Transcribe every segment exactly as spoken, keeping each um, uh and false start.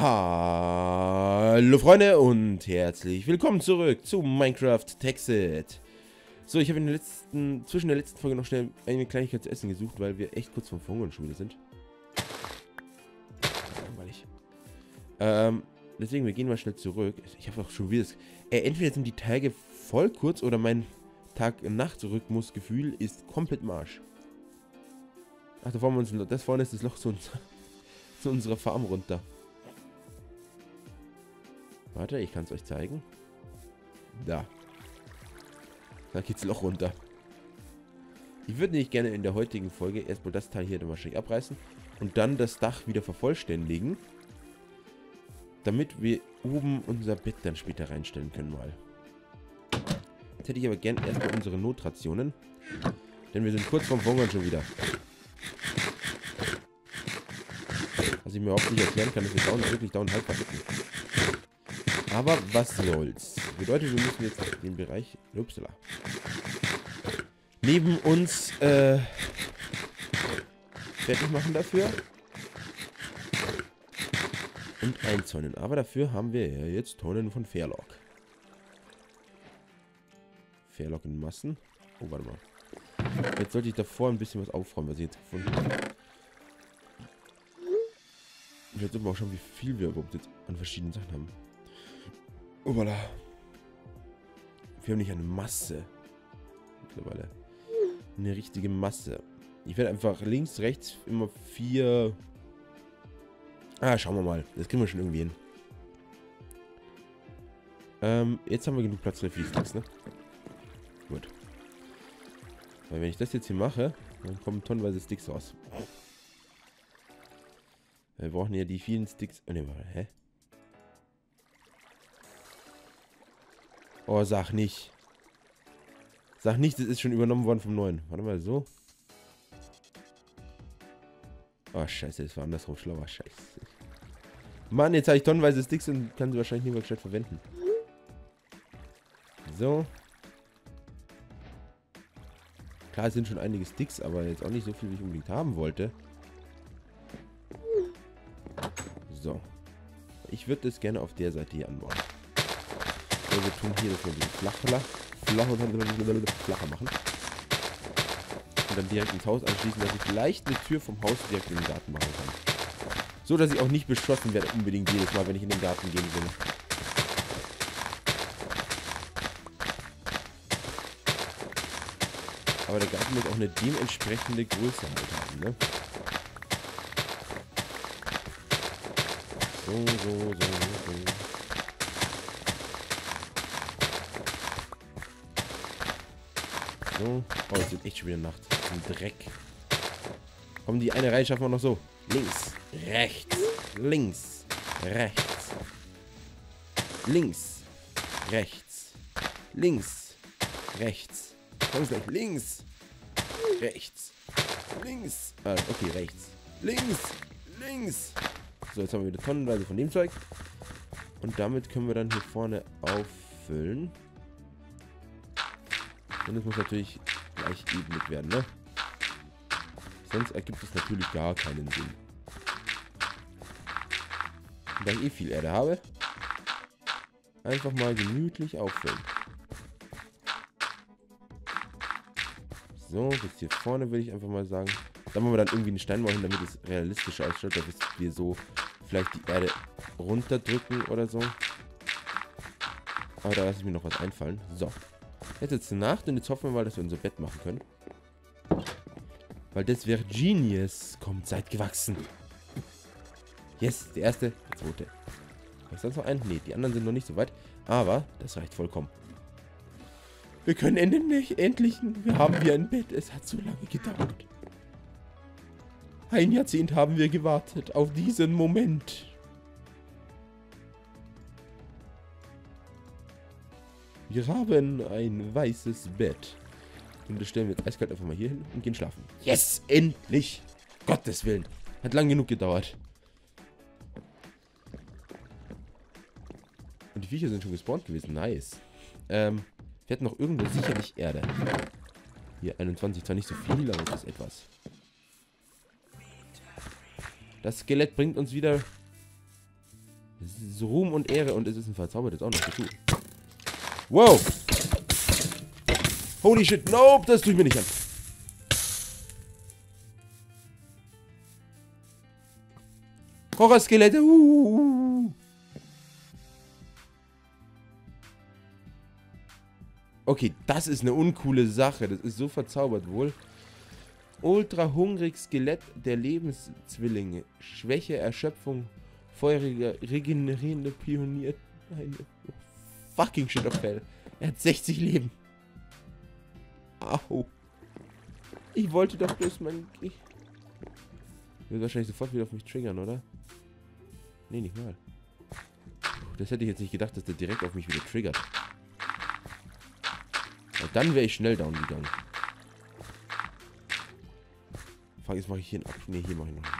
Hallo Freunde und herzlich willkommen zurück zu Minecraft Texit. So, ich habe in der letzten, zwischen der letzten Folge noch schnell eine Kleinigkeit zu essen gesucht, weil wir echt kurz vorm Verhungern schon wieder sind. Langweilig. Ähm, deswegen, wir gehen mal schnell zurück. Ich habe auch schon wieder das, äh, entweder sind die Tage voll kurz oder mein Tag-Nacht-Rhythmusgefühl ist komplett im Arsch. Ach, da vorne, uns, das vorne ist das Loch zu, uns, zu unserer Farm runter. Warte, ich kann es euch zeigen. Da. Da geht's Loch runter. Ich würde nicht gerne in der heutigen Folge erstmal das Teil hier wahrscheinlich abreißen und dann das Dach wieder vervollständigen, damit wir oben unser Bett dann später reinstellen können mal. Jetzt hätte ich aber gern erstmal unsere Notrationen, denn wir sind kurz vorm Verhungern schon wieder. Was ich mir überhaupt nicht erklären kann, ist, wir dauern wirklich dauernd halb verhitten. Aber was soll's. Bedeutet, wir müssen jetzt den Bereich upsala, neben uns äh, fertig machen dafür. Und einzäunen. Aber dafür haben wir ja jetzt Tonnen von Fairlock. Fairlock in Massen. Oh, warte mal. Jetzt sollte ich davor ein bisschen was aufräumen, was ich jetzt gefunden habe. Jetzt sehen wir auch schon, wie viel wir überhaupt jetzt an verschiedenen Sachen haben. Oh, voilà. Wir haben nicht eine Masse. Mittlerweile. Eine richtige Masse. Ich werde einfach links, rechts immer vier... Ah, schauen wir mal. Das kriegen wir schon irgendwie hin. Ähm, jetzt haben wir genug Platz für die Sticks, ne? Gut. Weil wenn ich das jetzt hier mache, dann kommen tonnenweise Sticks raus. Wir brauchen ja die vielen Sticks... Oh, ne, hä? Oh, sag nicht. Sag nicht, das ist schon übernommen worden vom neuen. Warte mal, so. Oh, scheiße, das war andersrum schlauer. Scheiße. Mann, jetzt habe ich tonnenweise Sticks und kann sie wahrscheinlich nicht mehr gescheit verwenden. So. Klar, es sind schon einige Sticks, aber jetzt auch nicht so viel, wie ich unbedingt haben wollte. So. Ich würde das gerne auf der Seite hier anbauen. So, wir tun hier das mal flacher, flacher, flacher machen. Und dann direkt ins Haus anschließen, dass ich vielleicht eine Tür vom Haus direkt in den Garten machen kann. So, dass ich auch nicht beschossen werde unbedingt jedes Mal, wenn ich in den Garten gehen will. Aber der Garten muss auch eine dementsprechende Größe halt haben, ne? So, so, so, so. So. Oh, es wird echt schon wieder Nacht. Ein Dreck. Komm, die eine Reihe schaffen wir noch so. Links, rechts, links, rechts. Links, rechts, links, rechts. Komm gleich. Links, rechts, links. Ah, okay, rechts. Links, links. So, jetzt haben wir wieder tonnenweise von dem Zeug. Und damit können wir dann hier vorne auffüllen. Und es muss natürlich gleich ebnig werden, ne? Sonst ergibt es natürlich gar keinen Sinn. Und da ich eh viel Erde habe, einfach mal gemütlich auffüllen. So, bis hier vorne würde ich einfach mal sagen. Da machen wir dann irgendwie einen Steinmauer hin, damit es realistisch ausschaut, dass wir so vielleicht die Erde runterdrücken oder so. Aber da lasse ich mir noch was einfallen. So. Jetzt ist es Nacht und jetzt hoffen wir mal, dass wir unser Bett machen können. Weil das wäre Genius. Kommt, seid gewachsen. Yes, der erste, der zweite. Ist sonst noch ein? Ne, die anderen sind noch nicht so weit. Aber das reicht vollkommen. Wir können endlich, endlich, wir haben hier ein Bett. Es hat so lange gedauert. Ein Jahrzehnt haben wir gewartet auf diesen Moment. Wir haben ein weißes Bett. Und das stellen wir jetzt eiskalt einfach mal hier hin und gehen schlafen. Yes, endlich! Gottes Willen. Hat lang genug gedauert. Und die Viecher sind schon gespawnt gewesen. Nice. Ähm, wir hatten noch irgendwo sicherlich Erde. Hier, einundzwanzig. Zwar nicht so viel, aber es ist etwas. Das Skelett bringt uns wieder Es ist Ruhm und Ehre und es ist ein verzaubertes auch noch dazu. Wow! Holy shit, nope, das tue ich mir nicht an. Horrorskelette, uh. Okay, das ist eine uncoole Sache. Das ist so verzaubert wohl. Ultra hungrig Skelett der Lebenszwillinge. Schwäche, Erschöpfung, feuriger, regenerierende Pionier. Nein, fucking shit auf Fell. Er hat sechzig Leben. Au. Ich wollte doch bloß mein... Ich wird wahrscheinlich sofort wieder auf mich triggern, oder? Nee, nicht mal. Das hätte ich jetzt nicht gedacht, dass der direkt auf mich wieder triggert. Und dann wäre ich schnell down gegangen. Frage, jetzt mache ich hier einen Ab... Ne, hier mache ich noch einen.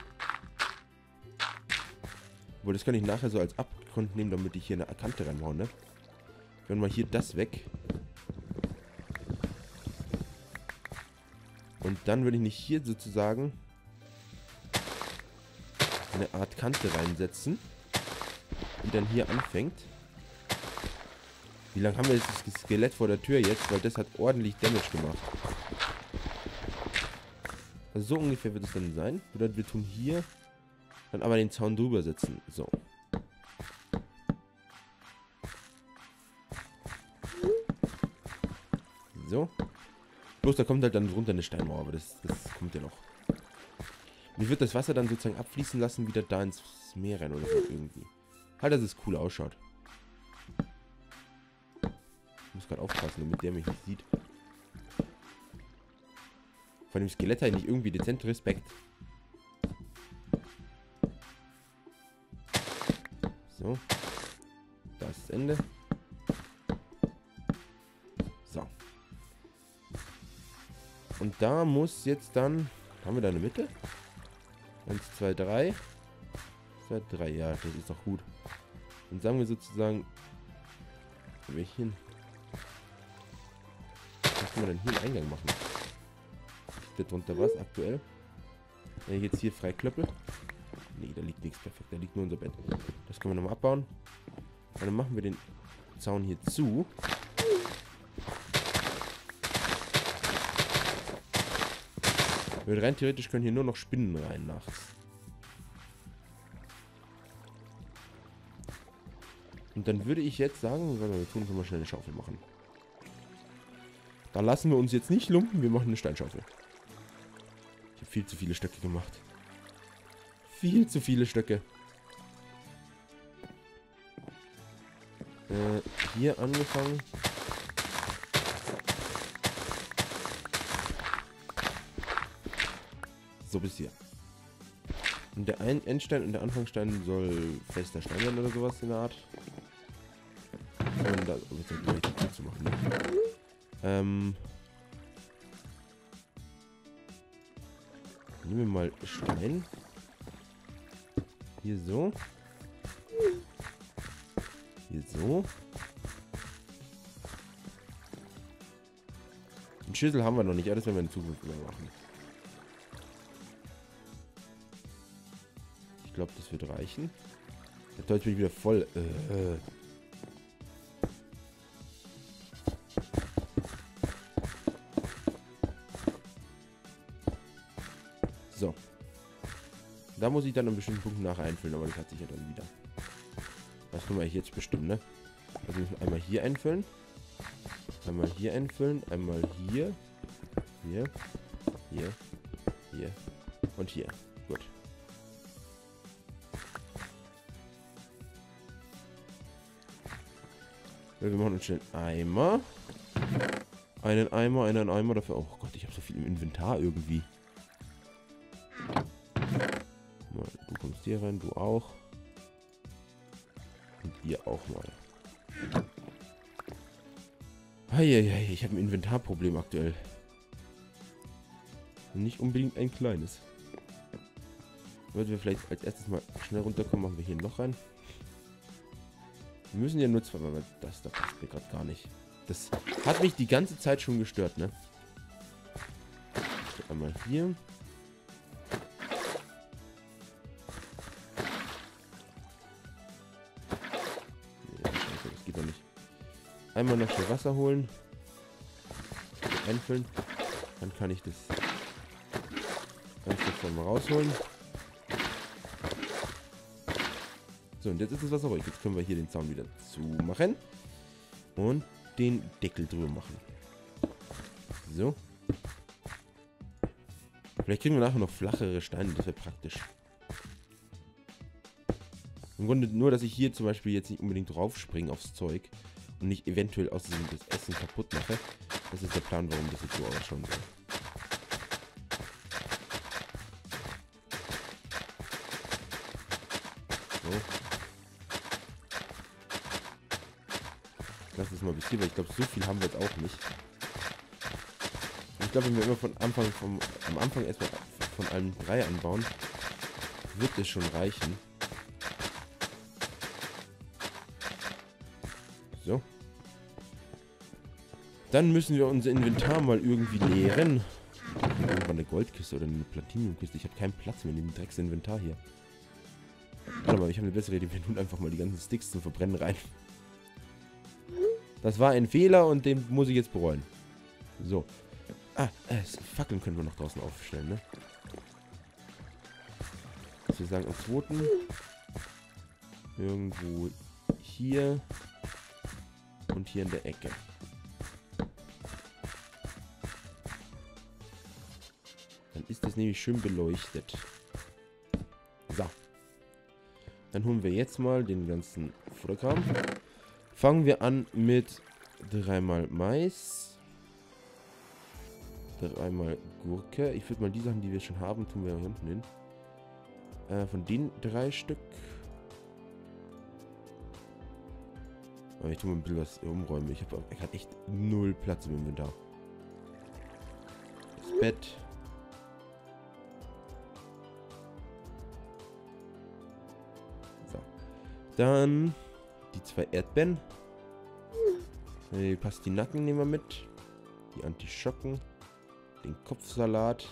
Obwohl, das kann ich nachher so als Abgrund nehmen, damit ich hier eine Kante reinhauen, ne? Wenn mal hier das weg. Und dann würde ich nicht hier sozusagen eine Art Kante reinsetzen, die dann hier anfängt. Wie lange haben wir jetzt das Skelett vor der Tür jetzt? Weil das hat ordentlich Damage gemacht. Also so ungefähr wird es dann sein. Bedeutet, wir tun hier dann aber den Zaun drüber setzen. So. So. Bloß da kommt halt dann runter eine Steinmauer, aber das, das kommt ja noch. Und ich würde das Wasser dann sozusagen abfließen lassen, wieder da ins Meer rein oder so irgendwie. Halt, dass es cool ausschaut. Ich muss gerade aufpassen, damit der mich nicht sieht. Von dem Skelett halt nicht irgendwie dezent Respekt. So. Da ist das Ende. So. Und da muss jetzt dann... Haben wir da eine Mitte? eins, zwei, drei. zwei, drei, ja, das ist doch gut. Dann sagen wir sozusagen... Welchen? Was können wir denn hier einen Eingang machen? Steht drunter was aktuell? Wenn ich jetzt hier frei klöppel. Nee, da liegt nichts perfekt. Da liegt nur unser Bett. Das können wir nochmal abbauen. Und dann machen wir den Zaun hier zu. Weil rein theoretisch können hier nur noch Spinnen rein nachts. Und dann würde ich jetzt sagen, wir tun uns mal schnell eine Schaufel machen. Da lassen wir uns jetzt nicht lumpen, wir machen eine Steinschaufel. Ich habe viel zu viele Stöcke gemacht. Viel zu viele Stöcke. Äh, hier angefangen. So bis hier. Und der ein Endstein und der Anfangsstein soll fester Stein werden oder sowas in der Art. Und da wird es gleich dazu zu machen. Ne? Ähm. Nehmen wir mal Stein. Hier so. Hier so. Einen Schüssel haben wir noch nicht, alles werden wir in Zukunft immer machen. Ich glaube, das wird reichen. Jetzt bin ich wieder voll. Äh. So. Da muss ich dann an bestimmten Punkten nachher einfüllen, aber das hat sich ja dann wieder. Das können wir eigentlich jetzt bestimmen, ne? Also müssen wir einmal hier einfüllen. Einmal hier einfüllen. Einmal hier. Hier. Hier. Hier. Und hier. Gut. Wir machen uns schnell einen Eimer. Einen Eimer, einen Eimer dafür. Oh Gott, ich habe so viel im Inventar irgendwie. Du kommst hier rein, du auch. Und ihr auch mal. Heieiei, ich habe ein Inventarproblem aktuell. Und nicht unbedingt ein kleines. Wollten wir vielleicht als erstes mal schnell runterkommen, machen wir hier ein Loch rein. Wir müssen ja nur zwei, weil das da passt mir gerade gar nicht. Das hat mich die ganze Zeit schon gestört, ne? So, einmal hier. einmal noch schnell Wasser holen. Einfüllen. Dann kann ich das ganz davon mal rausholen. So, und jetzt ist das Wasser ruhig. Jetzt können wir hier den Zaun wieder zumachen. Und den Deckel drüber machen. So. Vielleicht kriegen wir nachher noch flachere Steine. Das wäre praktisch. Im Grunde nur, dass ich hier zum Beispiel jetzt nicht unbedingt draufspringe aufs Zeug. Und nicht eventuell aus dem das Essen kaputt mache. Das ist der Plan, warum das jetzt so ausschauen soll. So. Lass es mal bis hier, weil ich glaube, so viel haben wir jetzt auch nicht. Ich glaube, wenn wir immer von Anfang vom, am Anfang erstmal von allen drei anbauen, wird es schon reichen. So. Dann müssen wir unser Inventar mal irgendwie leeren. Irgendwann eine Goldkiste oder eine Platinumkiste. Ich habe keinen Platz mehr in dem Drecksinventar hier. Warte mal, ich habe eine bessere Idee. Wir tun einfach mal die ganzen Sticks zum Verbrennen rein. Das war ein Fehler und den muss ich jetzt bereuen. So. Ah, äh, Fackeln können wir noch draußen aufstellen, ne? Was wir sagen, am zweiten irgendwo hier und hier in der Ecke. Dann ist das nämlich schön beleuchtet. So. Dann holen wir jetzt mal den ganzen Futterkram. Fangen wir an mit dreimal Mais. Dreimal Gurke. Ich würde mal die Sachen, die wir schon haben, tun wir hier unten hin. Äh, von den drei Stück. Aber ich tue mal ein bisschen was umräumen. Ich habe hab echt null Platz im Inventar. Das Bett. So. Dann die zwei Erdbeeren. Die Pastinaken nehmen wir mit. Die Antischocken. Den Kopfsalat.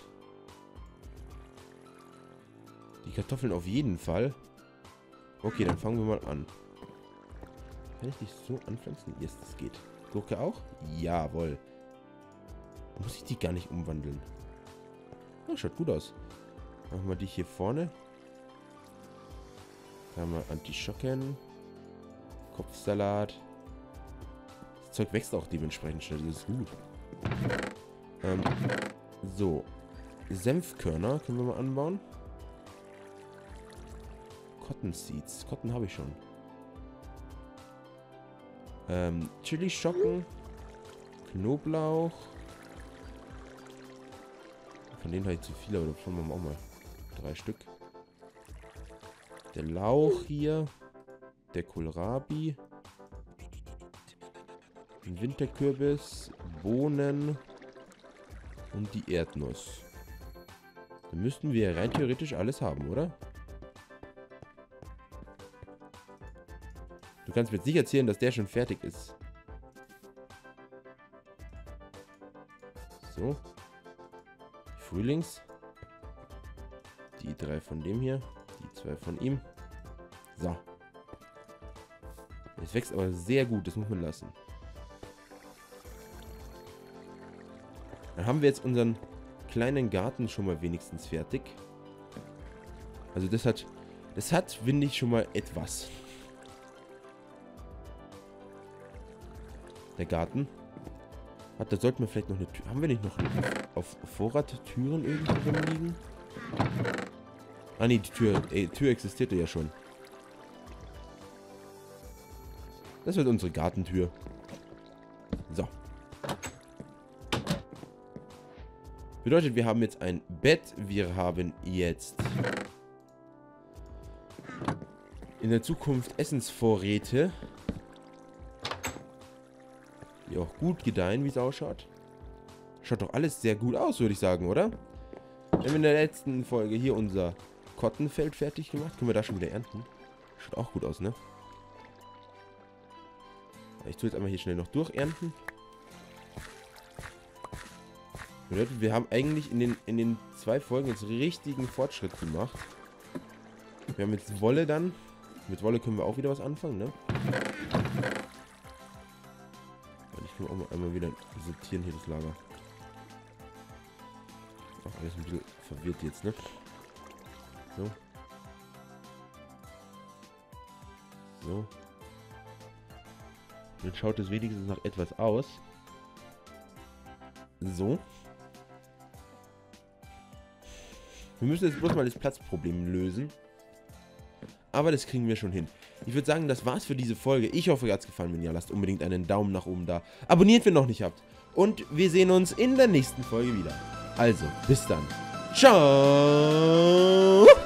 Die Kartoffeln auf jeden Fall. Okay, dann fangen wir mal an. Kann ich dich so anpflanzen? Yes, das geht. Gurke auch? Jawohl. Muss ich die gar nicht umwandeln? Oh, schaut gut aus. Machen wir die hier vorne. Da haben wir Antischocken. Kopfsalat. Das Zeug wächst auch dementsprechend schnell. Das ist gut. Ähm, so. Senfkörner können wir mal anbauen. Cotton Seeds. Cotton habe ich schon. Ähm, Chilischocken. Knoblauch. Von denen habe ich zu viele, aber davon haben wir auch mal drei Stück. Der Lauch hier. Der Kohlrabi. Ein Winterkürbis. Bohnen. Und die Erdnuss. Dann müssten wir rein theoretisch alles haben, oder? Du kannst mir jetzt nicht erzählen, dass der schon fertig ist. So. Die Frühlings. Die drei von dem hier. Die zwei von ihm. So. Es wächst aber sehr gut, das muss man lassen. Dann haben wir jetzt unseren kleinen Garten schon mal wenigstens fertig. Also das hat, das hat, finde ich, schon mal etwas. Der Garten. Hat, da sollten wir vielleicht noch eine Tür. Haben wir nicht noch auf Vorrat Türen irgendwo rumliegen? Ah ne, die Tür, ey, Tür existierte ja schon. Das wird unsere Gartentür. So. Bedeutet, wir haben jetzt ein Bett. Wir haben jetzt in der Zukunft Essensvorräte, die auch gut gedeihen, wie es ausschaut. Schaut doch alles sehr gut aus, würde ich sagen, oder? Wir haben in der letzten Folge hier unser Kottenfeld fertig gemacht. Können wir da schon wieder ernten? Schaut auch gut aus, ne? Ich tue jetzt einmal hier schnell noch durchernten. Bedeutet, wir haben eigentlich in den, in den zwei Folgen jetzt richtigen Fortschritt gemacht. Wir haben jetzt Wolle dann. Mit Wolle können wir auch wieder was anfangen, ne? Können wir auch mal einmal wieder sortieren hier das Lager. Auch alles ein bisschen verwirrt jetzt, ne? So. So. Jetzt schaut es wenigstens nach etwas aus. So. Wir müssen jetzt bloß mal das Platzproblem lösen. Aber das kriegen wir schon hin. Ich würde sagen, das war's für diese Folge. Ich hoffe, euch hat's gefallen. Wenn ja, lasst unbedingt einen Daumen nach oben da. Abonniert, wenn ihr noch nicht habt. Und wir sehen uns in der nächsten Folge wieder. Also, bis dann. Ciao!